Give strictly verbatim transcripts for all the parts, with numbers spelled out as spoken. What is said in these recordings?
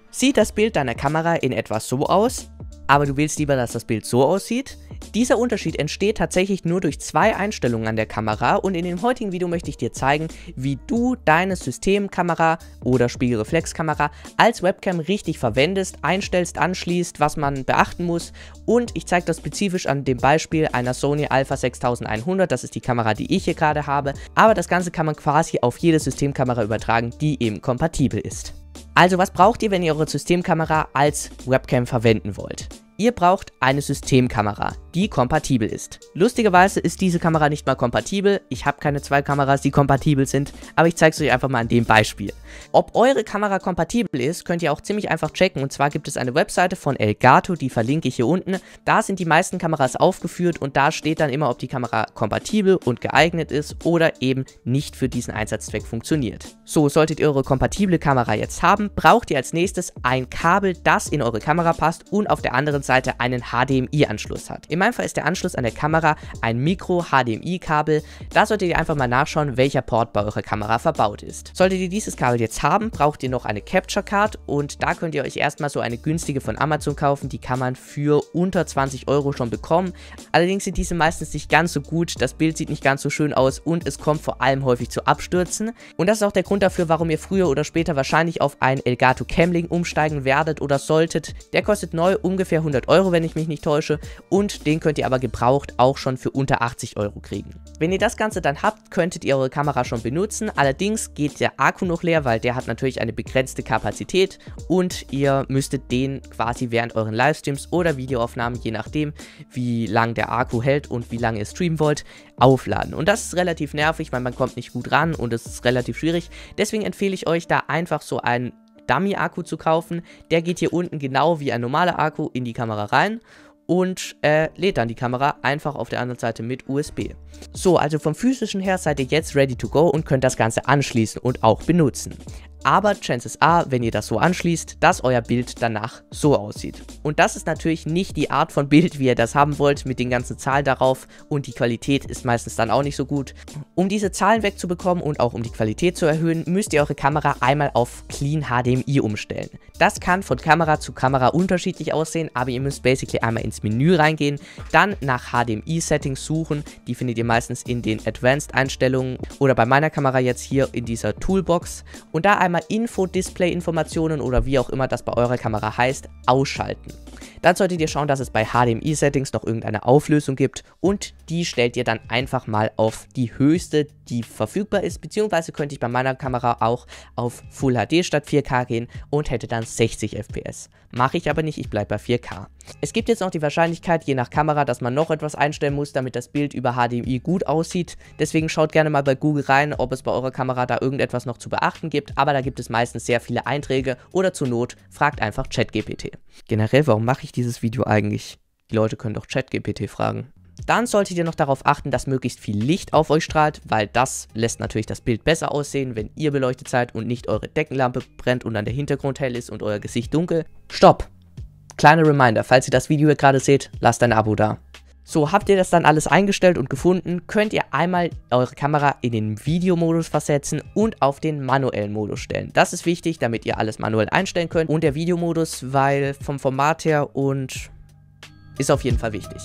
Sieht das Bild deiner Kamera in etwa so aus, aber du willst lieber, dass das Bild so aussieht? Dieser Unterschied entsteht tatsächlich nur durch zwei Einstellungen an der Kamera und in dem heutigen Video möchte ich dir zeigen, wie du deine Systemkamera oder Spiegelreflexkamera als Webcam richtig verwendest, einstellst, anschließt, was man beachten muss, und ich zeige das spezifisch an dem Beispiel einer Sony Alpha sechstausendeinhundert, das ist die Kamera, die ich hier gerade habe, aber das Ganze kann man quasi auf jede Systemkamera übertragen, die eben kompatibel ist. Also was braucht ihr, wenn ihr eure Systemkamera als Webcam verwenden wollt? Ihr braucht eine Systemkamera, die kompatibel ist. Lustigerweise ist diese Kamera nicht mal kompatibel. Ich habe keine zwei Kameras, die kompatibel sind, aber ich zeige es euch einfach mal an dem Beispiel. Ob eure Kamera kompatibel ist, könnt ihr auch ziemlich einfach checken. Und zwar gibt es eine Webseite von Elgato, die verlinke ich hier unten. Da sind die meisten Kameras aufgeführt und da steht dann immer, ob die Kamera kompatibel und geeignet ist oder eben nicht für diesen Einsatzzweck funktioniert. So, solltet ihr eure kompatible Kamera jetzt haben, braucht ihr als nächstes ein Kabel, das in eure Kamera passt und auf der anderen Seite Seite einen H D M I-Anschluss hat. In meinem Fall ist der Anschluss an der Kamera ein Micro-H D M I-Kabel. Da solltet ihr einfach mal nachschauen, welcher Port bei eurer Kamera verbaut ist. Solltet ihr dieses Kabel jetzt haben, braucht ihr noch eine Capture Card und da könnt ihr euch erstmal so eine günstige von Amazon kaufen. Die kann man für unter zwanzig Euro schon bekommen. Allerdings sind diese meistens nicht ganz so gut, das Bild sieht nicht ganz so schön aus und es kommt vor allem häufig zu Abstürzen. Und das ist auch der Grund dafür, warum ihr früher oder später wahrscheinlich auf einen Elgato Camlink umsteigen werdet oder solltet. Der kostet neu ungefähr hundert Euro, wenn ich mich nicht täusche, und den könnt ihr aber gebraucht auch schon für unter achtzig Euro kriegen. Wenn ihr das Ganze dann habt, könntet ihr eure Kamera schon benutzen, allerdings geht der Akku noch leer, weil der hat natürlich eine begrenzte Kapazität und ihr müsstet den quasi während euren Livestreams oder Videoaufnahmen, je nachdem wie lang der Akku hält und wie lange ihr streamen wollt, aufladen. Und das ist relativ nervig, weil man kommt nicht gut ran und es ist relativ schwierig. Deswegen empfehle ich euch da einfach so einen Dummy-Akku zu kaufen. Der geht hier unten genau wie ein normaler Akku in die Kamera rein und äh, lädt dann die Kamera einfach auf der anderen Seite mit U S B. So, also vom physischen her seid ihr jetzt ready to go und könnt das Ganze anschließen und auch benutzen. Aber Chances are, wenn ihr das so anschließt, dass euer Bild danach so aussieht. Und das ist natürlich nicht die Art von Bild, wie ihr das haben wollt, mit den ganzen Zahlen darauf, und die Qualität ist meistens dann auch nicht so gut. Um diese Zahlen wegzubekommen und auch um die Qualität zu erhöhen, müsst ihr eure Kamera einmal auf Clean H D M I umstellen. Das kann von Kamera zu Kamera unterschiedlich aussehen, aber ihr müsst basically einmal ins Menü reingehen, dann nach H D M I-Settings suchen, die findet ihr meistens in den Advanced-Einstellungen oder bei meiner Kamera jetzt hier in dieser Toolbox, und da einmal Info-Display-Informationen oder wie auch immer das bei eurer Kamera heißt, ausschalten. Dann solltet ihr schauen, dass es bei H D M I-Settings noch irgendeine Auflösung gibt und die stellt ihr dann einfach mal auf die höchste, die verfügbar ist, beziehungsweise könnte ich bei meiner Kamera auch auf Full H D statt vier K gehen und hätte dann sechzig F P S. Mache ich aber nicht, ich bleibe bei vier K. Es gibt jetzt noch die Wahrscheinlichkeit, je nach Kamera, dass man noch etwas einstellen muss, damit das Bild über H D M I gut aussieht. Deswegen schaut gerne mal bei Google rein, ob es bei eurer Kamera da irgendetwas noch zu beachten gibt, aber da gibt es meistens sehr viele Einträge oder zur Not fragt einfach ChatGPT. Generell, warum mache ich dieses Video eigentlich? Die Leute können doch ChatGPT fragen. Dann solltet ihr noch darauf achten, dass möglichst viel Licht auf euch strahlt, weil das lässt natürlich das Bild besser aussehen, wenn ihr beleuchtet seid und nicht eure Deckenlampe brennt und dann der Hintergrund hell ist und euer Gesicht dunkel. Stopp! Kleiner Reminder, falls ihr das Video hier gerade seht, lasst ein Abo da. So, habt ihr das dann alles eingestellt und gefunden, könnt ihr einmal eure Kamera in den Videomodus versetzen und auf den manuellen Modus stellen. Das ist wichtig, damit ihr alles manuell einstellen könnt. Und der Videomodus, weil vom Format her und ist auf jeden Fall wichtig.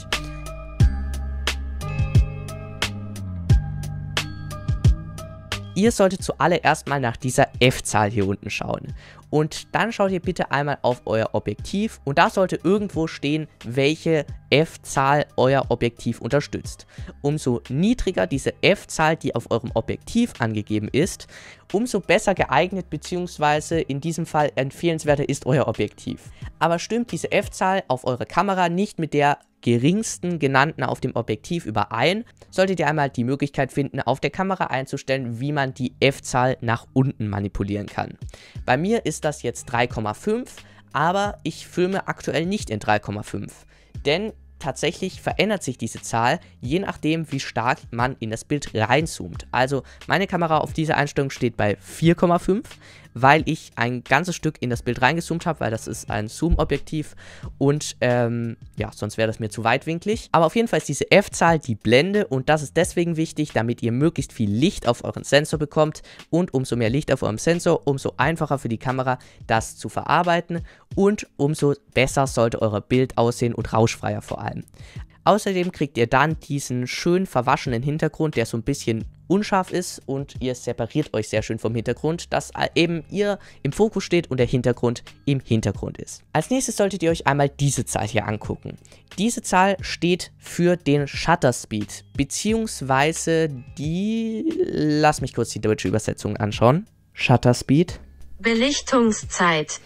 Ihr solltet zuallererst mal nach dieser F-Zahl hier unten schauen. Und dann schaut ihr bitte einmal auf euer Objektiv und da sollte irgendwo stehen, welche F-Zahl euer Objektiv unterstützt. Umso niedriger diese F-Zahl, die auf eurem Objektiv angegeben ist, umso besser geeignet bzw. in diesem Fall empfehlenswerter ist euer Objektiv. Aber stimmt diese F-Zahl auf eurer Kamera nicht mit der geringsten genannten auf dem Objektiv überein, solltet ihr einmal die Möglichkeit finden, auf der Kamera einzustellen, wie man die F-Zahl nach unten manipulieren kann. Bei mir ist das jetzt drei Komma fünf, aber ich filme aktuell nicht in drei Komma fünf, denn tatsächlich verändert sich diese Zahl, je nachdem, wie stark man in das Bild reinzoomt. Also meine Kamera auf dieser Einstellung steht bei vier Komma fünf weil ich ein ganzes Stück in das Bild reingezoomt habe, weil das ist ein Zoom-Objektiv und ähm, ja, sonst wäre das mir zu weitwinklig. Aber auf jeden Fall ist diese F-Zahl die Blende und das ist deswegen wichtig, damit ihr möglichst viel Licht auf euren Sensor bekommt und umso mehr Licht auf eurem Sensor, umso einfacher für die Kamera, das zu verarbeiten und umso besser sollte euer Bild aussehen und rauschfreier vor allem. Außerdem kriegt ihr dann diesen schön verwaschenen Hintergrund, der so ein bisschen unscharf ist und ihr separiert euch sehr schön vom Hintergrund, dass eben ihr im Fokus steht und der Hintergrund im Hintergrund ist. Als nächstes solltet ihr euch einmal diese Zahl hier angucken. Diese Zahl steht für den Shutter Speed, beziehungsweise die, lass mich kurz die deutsche Übersetzung anschauen. Shutter Speed. Belichtungszeit.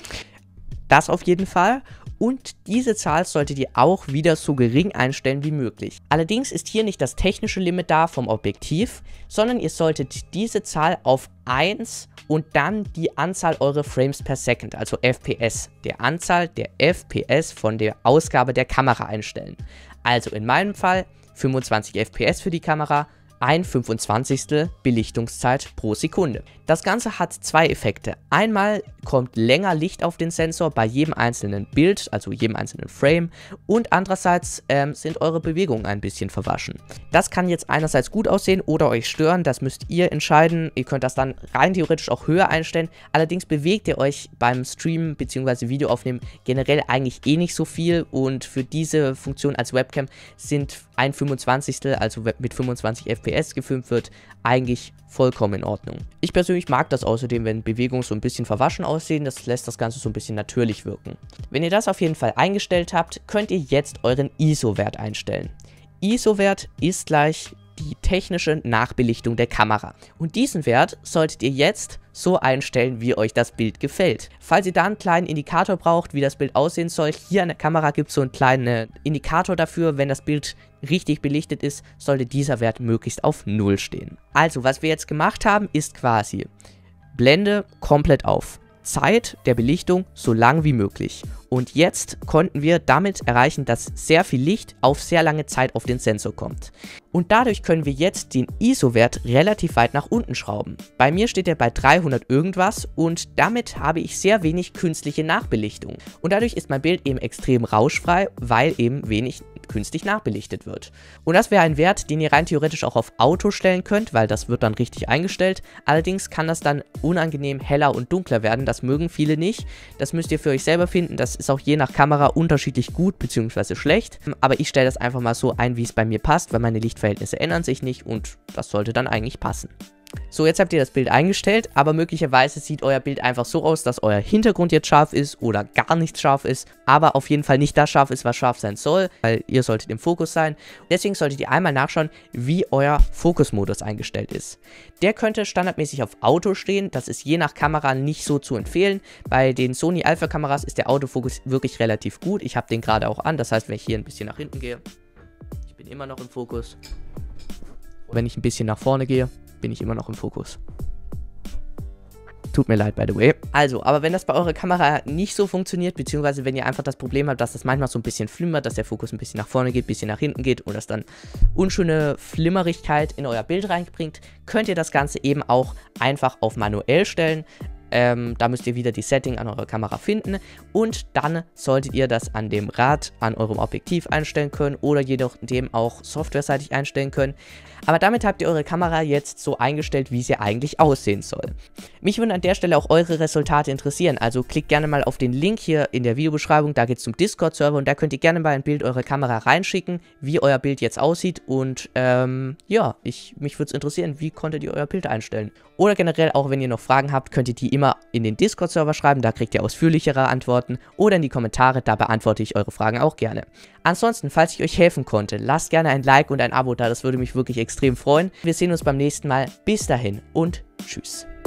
Das auf jeden Fall. Und diese Zahl solltet ihr auch wieder so gering einstellen wie möglich. Allerdings ist hier nicht das technische Limit da vom Objektiv, sondern ihr solltet diese Zahl auf eins und dann die Anzahl eurer Frames per Second, also F P S, der Anzahl der F P S von der Ausgabe der Kamera einstellen. Also in meinem Fall fünfundzwanzig F P S für die Kamera, ein fünfundzwanzigstel Belichtungszeit pro Sekunde. Das Ganze hat zwei Effekte. Einmal kommt länger Licht auf den Sensor bei jedem einzelnen Bild, also jedem einzelnen Frame, und andererseits ähm, sind eure Bewegungen ein bisschen verwaschen. Das kann jetzt einerseits gut aussehen oder euch stören, das müsst ihr entscheiden. Ihr könnt das dann rein theoretisch auch höher einstellen, allerdings bewegt ihr euch beim Streamen bzw. Videoaufnehmen generell eigentlich eh nicht so viel und für diese Funktion als Webcam sind ein fünfundzwanzigstel, also mit fünfundzwanzig F P S gefilmt wird, eigentlich vollkommen in Ordnung. Ich persönlich mag das außerdem, wenn Bewegungen so ein bisschen verwaschen aussehen, das lässt das Ganze so ein bisschen natürlich wirken. Wenn ihr das auf jeden Fall eingestellt habt, könnt ihr jetzt euren I S O-Wert einstellen. I S O-Wert ist gleich die technische Nachbelichtung der Kamera. Und diesen Wert solltet ihr jetzt so einstellen, wie euch das Bild gefällt. Falls ihr da einen kleinen Indikator braucht, wie das Bild aussehen soll, hier an der Kamera gibt es so einen kleinen Indikator dafür, wenn das Bild richtig belichtet ist, sollte dieser Wert möglichst auf null stehen. Also, was wir jetzt gemacht haben, ist quasi Blende komplett auf. Zeit der Belichtung so lang wie möglich. Und jetzt konnten wir damit erreichen, dass sehr viel Licht auf sehr lange Zeit auf den Sensor kommt. Und dadurch können wir jetzt den I S O-Wert relativ weit nach unten schrauben. Bei mir steht er bei dreihundert irgendwas und damit habe ich sehr wenig künstliche Nachbelichtung. Und dadurch ist mein Bild eben extrem rauschfrei, weil eben wenig künstlich nachbelichtet wird. Und das wäre ein Wert, den ihr rein theoretisch auch auf Auto stellen könnt, weil das wird dann richtig eingestellt. Allerdings kann das dann unangenehm heller und dunkler werden. Das mögen viele nicht. Das müsst ihr für euch selber finden. Das ist auch je nach Kamera unterschiedlich gut bzw. schlecht. Aber ich stelle das einfach mal so ein, wie es bei mir passt, weil meine Lichtverhältnisse ändern sich nicht und das sollte dann eigentlich passen. So, jetzt habt ihr das Bild eingestellt, aber möglicherweise sieht euer Bild einfach so aus, dass euer Hintergrund jetzt scharf ist oder gar nicht scharf ist, aber auf jeden Fall nicht das scharf ist, was scharf sein soll, weil ihr solltet im Fokus sein. Deswegen solltet ihr einmal nachschauen, wie euer Fokusmodus eingestellt ist. Der könnte standardmäßig auf Auto stehen, das ist je nach Kamera nicht so zu empfehlen. Bei den Sony Alpha Kameras ist der Autofokus wirklich relativ gut. Ich habe den gerade auch an, das heißt, wenn ich hier ein bisschen nach hinten gehe, ich bin immer noch im Fokus. Wenn ich ein bisschen nach vorne gehe, bin ich immer noch im Fokus. Tut mir leid, by the way. Also, aber wenn das bei eurer Kamera nicht so funktioniert, beziehungsweise wenn ihr einfach das Problem habt, dass das manchmal so ein bisschen flimmert, dass der Fokus ein bisschen nach vorne geht, ein bisschen nach hinten geht und das dann unschöne Flimmerigkeit in euer Bild reinbringt, könnt ihr das Ganze eben auch einfach auf manuell stellen. Ähm, da müsst ihr wieder die Setting an eurer Kamera finden und dann solltet ihr das an dem Rad, an eurem Objektiv einstellen können oder jedoch dem auch softwareseitig einstellen können. Aber damit habt ihr eure Kamera jetzt so eingestellt, wie sie eigentlich aussehen soll. Mich würden an der Stelle auch eure Resultate interessieren, also klickt gerne mal auf den Link hier in der Videobeschreibung, da geht es zum Discord-Server und da könnt ihr gerne mal ein Bild eurer Kamera reinschicken, wie euer Bild jetzt aussieht und ähm, ja, ich, mich würde es interessieren, wie konntet ihr euer Bild einstellen. Oder generell auch, wenn ihr noch Fragen habt, könnt ihr die immer in den Discord-Server schreiben, da kriegt ihr ausführlichere Antworten oder in die Kommentare, da beantworte ich eure Fragen auch gerne. Ansonsten, falls ich euch helfen konnte, lasst gerne ein Like und ein Abo da, das würde mich wirklich extrem freuen. Wir sehen uns beim nächsten Mal. Bis dahin und tschüss.